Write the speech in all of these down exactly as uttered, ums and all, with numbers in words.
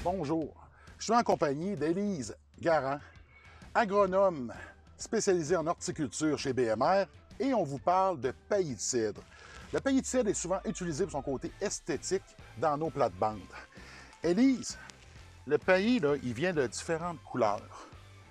Bonjour, je suis en compagnie d'Élise Garand, agronome spécialisée en horticulture chez B M R, et on vous parle de paillis de cidre. Le paillis de cidre est souvent utilisé pour son côté esthétique dans nos plates-bandes. Élise, le paillis, là, il vient de différentes couleurs.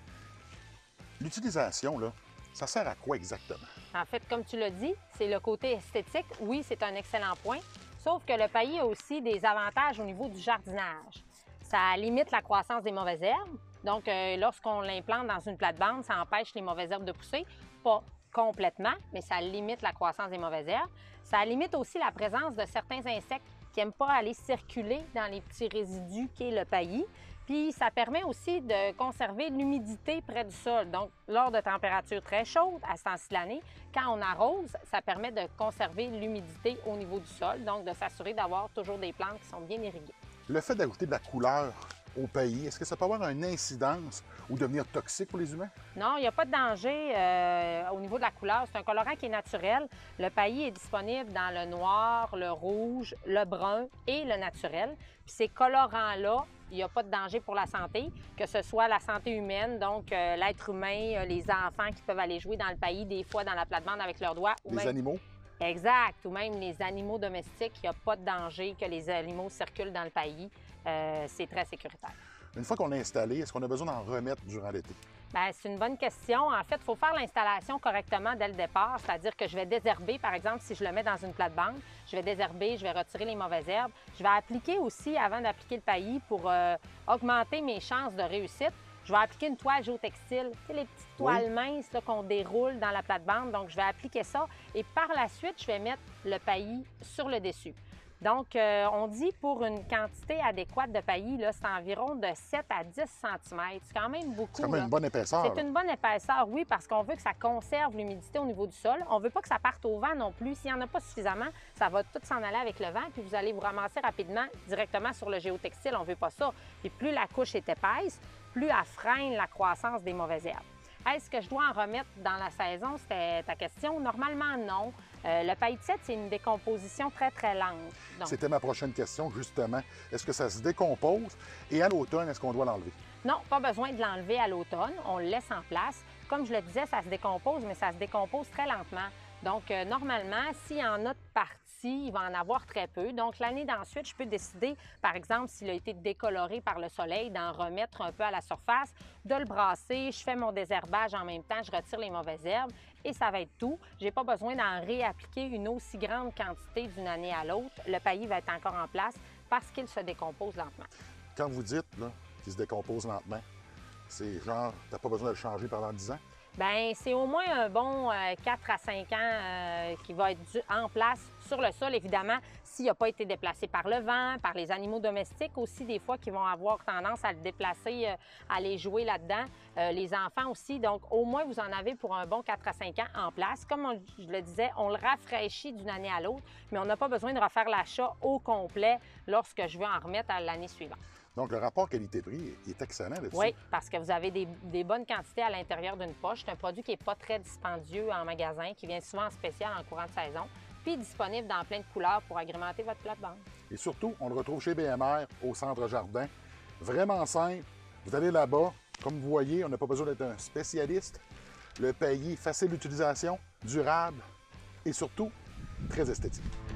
L'utilisation, là, ça sert à quoi exactement? En fait, comme tu l'as dit, c'est le côté esthétique. Oui, c'est un excellent point, sauf que le paillis a aussi des avantages au niveau du jardinage. Ça limite la croissance des mauvaises herbes. Donc, euh, lorsqu'on l'implante dans une plate-bande, ça empêche les mauvaises herbes de pousser. Pas complètement, mais ça limite la croissance des mauvaises herbes. Ça limite aussi la présence de certains insectes qui n'aiment pas aller circuler dans les petits résidus qu'est le paillis. Puis, ça permet aussi de conserver l'humidité près du sol. Donc, lors de températures très chaudes, à ce temps-ci de l'année, quand on arrose, ça permet de conserver l'humidité au niveau du sol, donc de s'assurer d'avoir toujours des plantes qui sont bien irriguées. Le fait d'ajouter de la couleur au paillis, est-ce que ça peut avoir une incidence ou devenir toxique pour les humains? Non, il n'y a pas de danger euh, au niveau de la couleur. C'est un colorant qui est naturel. Le paillis est disponible dans le noir, le rouge, le brun et le naturel. Puis ces colorants-là, il n'y a pas de danger pour la santé, que ce soit la santé humaine, donc euh, l'être humain, euh, les enfants qui peuvent aller jouer dans le paillis des fois dans la plate-bande avec leurs doigts. Les même... animaux? Exact, ou même les animaux domestiques, il n'y a pas de danger que les animaux circulent dans le paillis. Euh, c'est très sécuritaire. Une fois qu'on l'a installé, est-ce qu'on a besoin d'en remettre durant l'été? Bien, c'est une bonne question. En fait, il faut faire l'installation correctement dès le départ, c'est-à-dire que je vais désherber, par exemple, si je le mets dans une plate-bande, je vais désherber, je vais retirer les mauvaises herbes. Je vais appliquer aussi, avant d'appliquer le paillis, pour euh, augmenter mes chances de réussite, je vais appliquer une toile géotextile, tu sais, les petites toiles oui. minces qu'on déroule dans la plate-bande. Donc, je vais appliquer ça et par la suite, je vais mettre le paillis sur le dessus. Donc, euh, on dit pour une quantité adéquate de paillis, c'est environ de sept à dix centimètres. C'est quand même beaucoup. C'est quand même là. une bonne épaisseur. C'est une bonne épaisseur, oui, parce qu'on veut que ça conserve l'humidité au niveau du sol. On ne veut pas que ça parte au vent non plus. S'il n'y en a pas suffisamment, ça va tout s'en aller avec le vent, puis vous allez vous ramasser rapidement directement sur le géotextile. On ne veut pas ça. Puis plus la couche est épaisse, plus elle freine la croissance des mauvaises herbes. Est-ce que je dois en remettre dans la saison? C'était ta question. Normalement, non. Euh, le paillis de cidre, c'est une décomposition très, très lente. C'était ma prochaine question, justement. Est-ce que ça se décompose? Et à l'automne, est-ce qu'on doit l'enlever? Non, pas besoin de l'enlever à l'automne. On le laisse en place. Comme je le disais, ça se décompose, mais ça se décompose très lentement. Donc, euh, normalement, s'il y en a de partie, il va en avoir très peu. Donc, l'année d'ensuite, je peux décider, par exemple, s'il a été décoloré par le soleil, d'en remettre un peu à la surface, de le brasser. Je fais mon désherbage en même temps, je retire les mauvaises herbes et ça va être tout. Je n'ai pas besoin d'en réappliquer une aussi grande quantité d'une année à l'autre. Le paillis va être encore en place parce qu'il se décompose lentement. Quand vous dites qu'il se décompose lentement, c'est genre, tu n'as pas besoin de le changer pendant dix ans? Bien, c'est au moins un bon euh, quatre à cinq ans euh, qui va être en place sur le sol, évidemment, s'il n'a pas été déplacé par le vent, par les animaux domestiques aussi, des fois, qui vont avoir tendance à le déplacer, euh, à aller jouer là-dedans. Euh, les enfants aussi. Donc, au moins, vous en avez pour un bon quatre à cinq ans en place. Comme on, je le disais, on le rafraîchit d'une année à l'autre, mais on n'a pas besoin de refaire l'achat au complet lorsque je veux en remettre à l'année suivante. Donc, le rapport qualité-prix est excellent là-dessus. Oui, parce que vous avez des, des bonnes quantités à l'intérieur d'une poche. C'est un produit qui n'est pas très dispendieux en magasin, qui vient souvent en spécial en courant de saison, puis disponible dans plein de couleurs pour agrémenter votre plate-bande. Et surtout, on le retrouve chez B M R, au Centre Jardin. Vraiment simple. Vous allez là-bas. Comme vous voyez, on n'a pas besoin d'être un spécialiste. Le paillis, facile d'utilisation, durable et surtout, très esthétique.